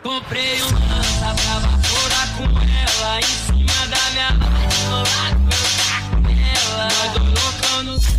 Comprei lança pra vassoura com ela em cima da minha rola, meu taco nela, nós dois loucando.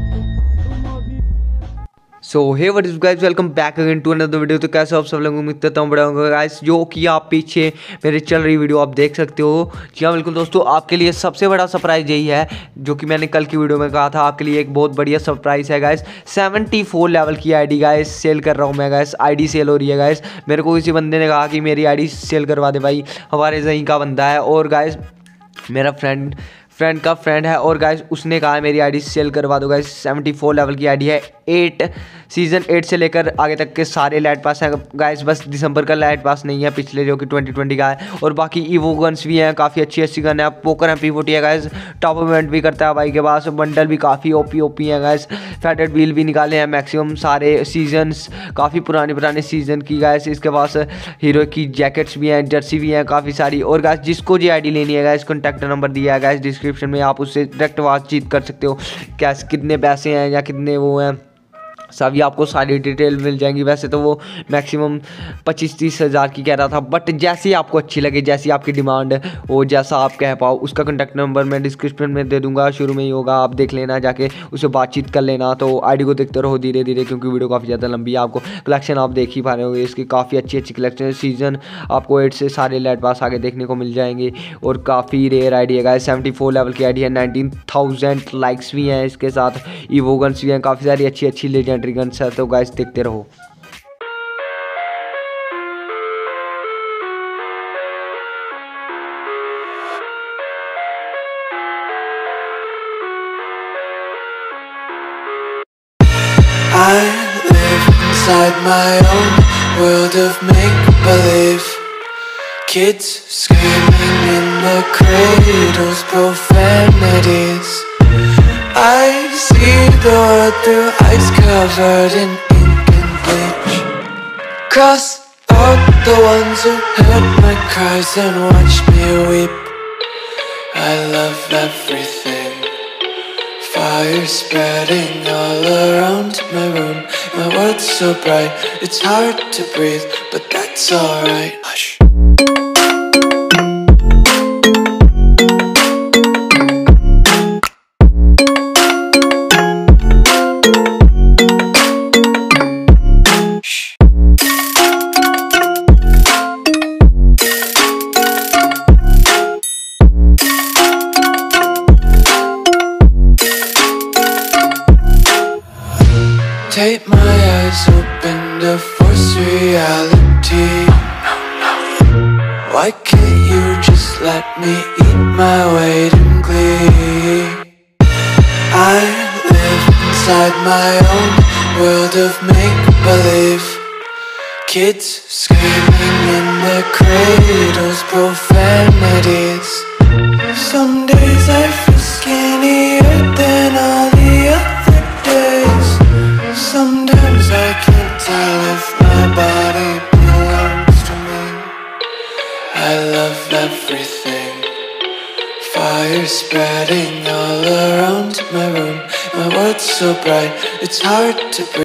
So hey what is guys, welcome back again to another video. तो कैसे आप सब लोग, उम्मीद करता हूँ बड़ा होगा गाइस। जो कि आप पीछे मेरे चल रही वीडियो आप देख सकते हो। जी हाँ बिल्कुल दोस्तों, आपके लिए सबसे बड़ा सरप्राइज यही है जो कि मैंने कल की वीडियो में कहा था। आपके लिए एक बहुत बढ़िया सरप्राइज है गाइस। 74 लेवल की आईडी गाइस सेल कर रहा हूँ मैं गाइस। आईडी सेल हो रही है गाइस। मेरे को किसी बंदे ने कहा कि मेरी आईडी सेल करवा दे भाई, हमारे जहीं का बंदा है और गाइस मेरा फ्रेंड का फ्रेंड है और गाइस उसने कहा मेरी आईडी सेल करवा दो गाइस। 74 लेवल की आईडी है। सीज़न 8 से लेकर आगे तक के सारे लाइट पास हैं गाइस। बस दिसंबर का लाइट पास नहीं है, पिछले जो कि 2020 का है। और बाकी ईवो गन्स भी हैं, काफ़ी अच्छी गन है। पोकर MP40 है गाइस। टॉप इवेंट भी करता है भाई के पास। बंडल भी काफ़ी ओपी हैं गाइस। फैटेड व्हील भी निकाले हैं मैक्सिमम सारे सीजन्स, काफ़ी पुराने सीजन की गाइस। इसके पास हीरो की जैकेट्स भी हैं, जर्सी भी हैं काफ़ी सारी। और गाइस जिसको जी आईडी लेनी है गाइस, कॉन्टैक्ट नंबर दिया है गाइस डिस्क्रिप्शन में, आप उससे डायरेक्ट बातचीत कर सकते हो। कैसे कितने पैसे हैं या कितने वो हैं, सभी आपको सारी डिटेल मिल जाएंगी। वैसे तो वो मैक्सिमम 25-30 हज़ार की कह रहा था, बट जैसी आपको अच्छी लगे, जैसी आपकी डिमांड हो, जैसा आप कह पाओ, उसका कॉन्टैक्ट नंबर मैं डिस्क्रिप्शन में दे दूंगा। शुरू में ही होगा, आप देख लेना, जाके उससे बातचीत कर लेना। तो आईडी को देखते रहो धीरे धीरे, क्योंकि वीडियो काफ़ी ज़्यादा लंबी है। आपको कलेक्शन आप देख ही पा रहे होंगे, इसकी काफ़ी अच्छी कलेक्शन है। सीजन आपको 8 से सारे लाइट पास आगे देखने को मिल जाएंगे और काफ़ी रेयर आईडी है गाइस। 74 लेवल की आईडी है। 19,000 लाइक्स भी हैं इसके साथ। ईवो गन्स भी हैं, काफ़ी सारी अच्छी लेजेंडरी गन्स है। तो गाइस देखते रहो। I live inside my own world of make-believe. Kids screaming in the cradles, profanities. I see the world through eyes covered in ink and bleach. Cross out the ones who heard my cries and watched me weep. I love everything. Fire spreading all around my room. My world's so bright, it's hard to breathe, but that's alright. Hush. Tape my eyes open to force reality. Why can't you just let me eat my weight in glee? I live inside my own world of make-believe. Kids screaming in their cradles, profanities. Some days I feel skinnier than all the other days. Sometimes I can't tell if my body belongs to me. I love everything. Fire spreading all around my room. My world's so bright, it's hard to breathe.